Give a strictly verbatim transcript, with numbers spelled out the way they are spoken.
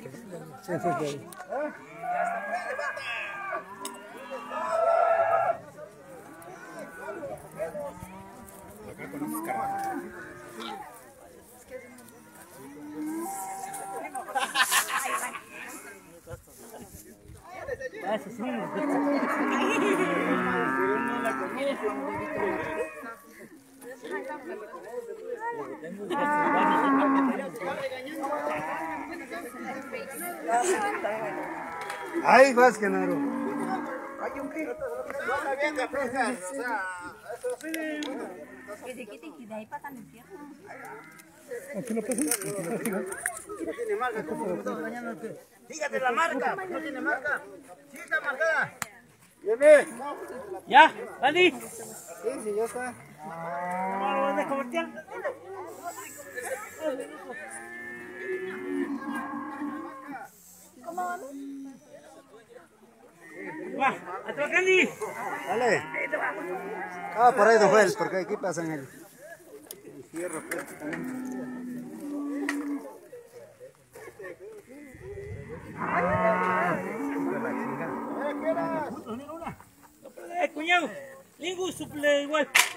Sí, sí, sí. Acá con esos carajos. Eso sí. Ahí vas, Genaro. Hay un grito. No bien que pescar, o sea, eso sí. Que se quite y de ahí pasan el infierno. Aquí lo pasan. No tiene marca, ¿cómo me estás dañando? Dígate la marca, no tiene marca. Sí está marcada. Viene. ¿Ya? ¿Vale? Sí, sí, ya está. ¿Cómo lo vas a comercial? ¿Cómo vamos? Va, a tu Candy. Dale. Ah, por ahí, don Juez, porque aquí pasan el, el fierro prácticamente. Eh, cuñado, ningún suple igual.